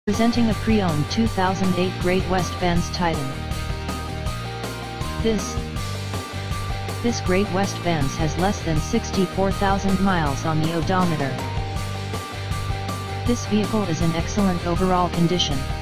Presenting a pre-owned 2008 Great West Vans Titan. This Great West Vans has less than 64,000 miles on the odometer. This vehicle is in excellent overall condition.